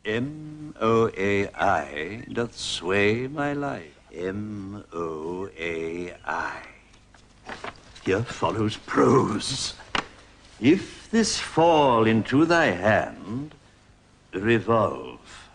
M-O-A-I doth sway my life. M-O-A-I. Here follows prose. If this fall into thy hand, revolve.